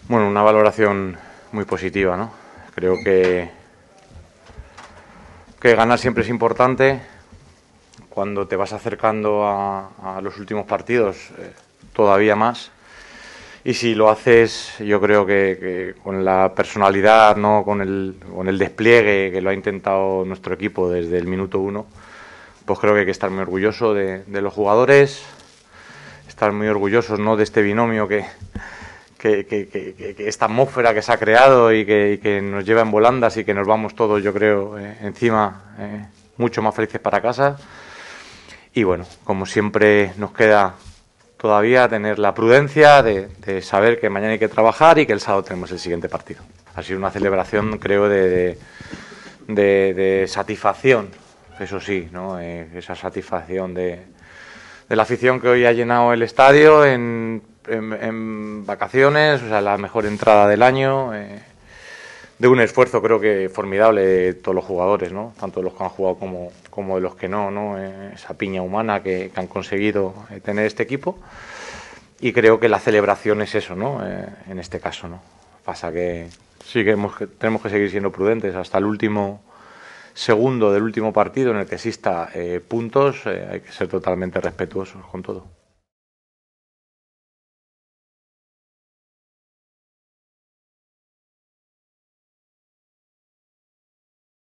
Bueno, una valoración muy positiva, ¿no? Creo que ganar siempre es importante. Cuando te vas acercando a los últimos partidos, todavía más. Y si lo haces, yo creo que con la personalidad, ¿no? con el despliegue que lo ha intentado nuestro equipo desde el minuto 1, pues creo que hay que estar muy orgulloso de los jugadores, estar muy orgullosos, ¿no? de este binomio que esta atmósfera que se ha creado y que nos lleva en volandas y que nos vamos todos, yo creo, encima mucho más felices para casa. Y bueno, como siempre nos queda todavía tener la prudencia de saber que mañana hay que trabajar y que el sábado tenemos el siguiente partido. Ha sido una celebración, creo, de satisfacción, eso sí, ¿no? Esa satisfacción de la afición que hoy ha llenado el estadio en vacaciones, o sea, la mejor entrada del año, de un esfuerzo creo que formidable de todos los jugadores, ¿no? Tanto de los que han jugado como de los que no, esa piña humana que han conseguido tener este equipo. Y creo que la celebración es eso, ¿no? En este caso, ¿no? Pasa que sí que tenemos que seguir siendo prudentes hasta el último segundo del último partido en el que exista puntos, hay que ser totalmente respetuosos con todo.